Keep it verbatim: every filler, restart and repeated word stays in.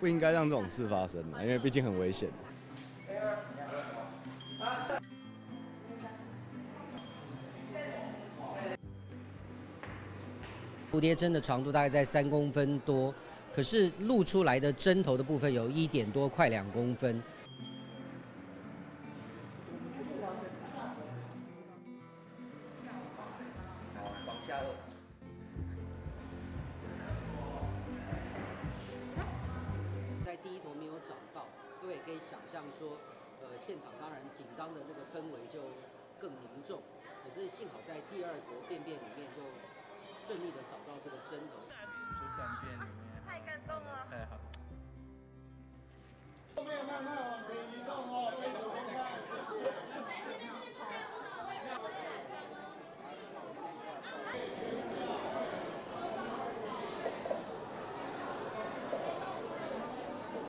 不应该让这种事发生的，因为毕竟很危险。 蝴蝶针的长度大概在三公分多，可是露出来的针头的部分有一点多，快两公分。往下颚。在第一头没有找到，各位可以想象说，呃，现场当然紧张的那个氛围就更凝重。可是幸好在第二坨便便里面就顺利的找到这个针头。 就在便里面。太感动了。太好。